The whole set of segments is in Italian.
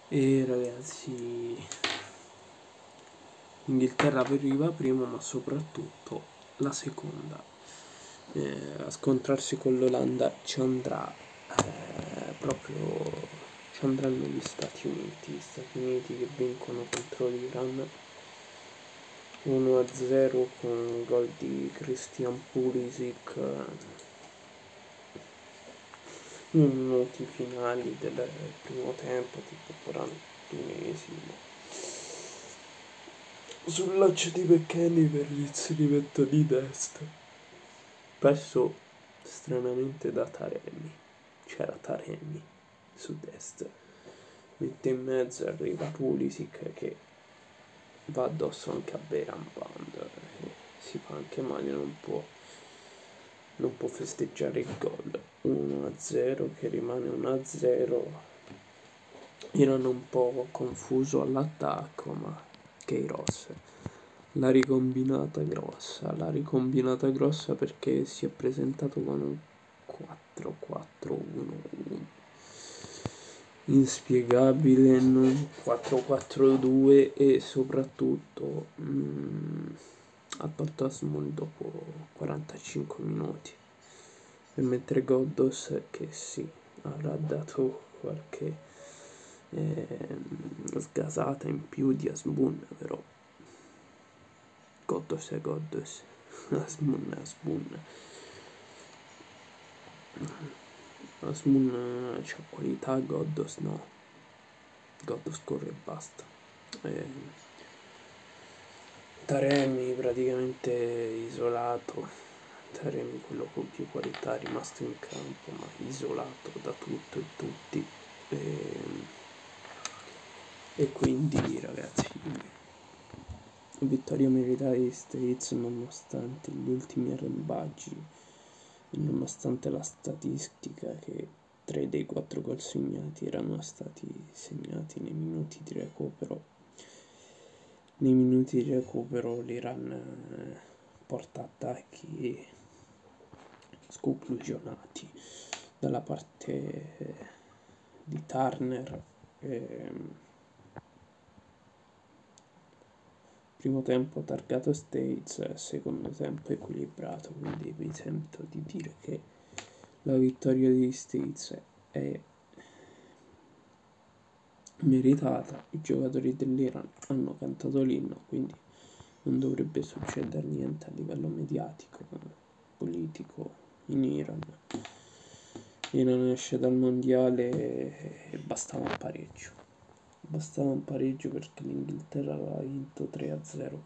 E ragazzi, Inghilterra arriva prima, ma soprattutto la seconda. A scontrarsi con l'Olanda ci andranno gli Stati Uniti che vincono contro l'Iran 1-0 con gol di Christian Pulisic nei minuti finali del primo tempo, tipo 41esimo. Sul lancio di McKennie per l'inserimento di destra. Perso stranamente da Taremi. C'era Taremi su destra. Mette in mezzo, arriva Pulisic che va addosso anche a Beran Band. Si fa anche male, non può festeggiare il gol. 1-0 che rimane 1-0. Erano un po' confuso all'attacco, ma Queiroz la ricombinata grossa perché si è presentato con un 4-4-1-1 inspiegabile, non 4-4-2, e soprattutto ha tolto Asmund dopo 45 minuti per mettere Ghoddos, che sì, avrà dato qualche sgasata in più di Asmund, però Ghoddos è Ghoddos, Asmund è Asmund. Asmund c'ha qualità, Ghoddos no. Ghoddos corre e basta. Taremi praticamente isolato. Taremi quello con più qualità, è rimasto in campo ma isolato da tutto e tutti. E quindi ragazzi, vittoria meritata degli States nonostante gli ultimi arrembaggi, nonostante la statistica che 3 dei 4 gol segnati erano stati segnati nei minuti di recupero. Nei minuti di recupero l'Iran porta attacchi sconclusionati dalla parte di Turner. Primo tempo targato States, secondo tempo equilibrato, quindi vi sento di dire che la vittoria degli States è meritata. I giocatori dell'Iran hanno cantato l'inno, quindi non dovrebbe succedere niente a livello mediatico, politico in Iran. L'Iran esce dal mondiale e bastava un pareggio. Bastava un pareggio perché l'Inghilterra aveva vinto 3-0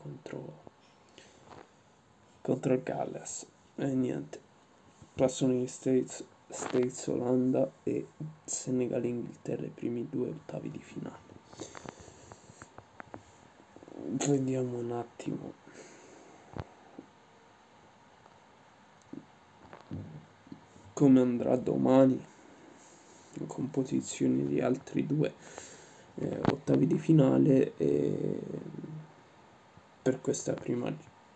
contro il Galles. E niente, passano gli States Olanda e Senegal Inghilterra i primi 2 ottavi di finale. Vediamo un attimo come andrà domani in composizione di altri 2 ottavi di finale. E per questa prima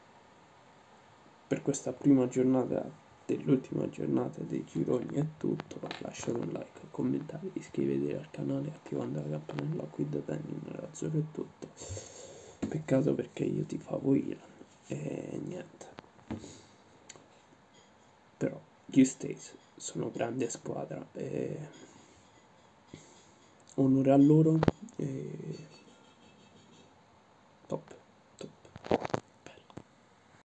giornata, dell'ultima giornata dei gironi è tutto. Lasciate un like, commentate, iscrivetevi al canale attivando la campanella. Qui da Danny nell'azzurro è tutto. Peccato perché io tifavo Iran e niente, però gli States sono grande squadra e onore a loro e top.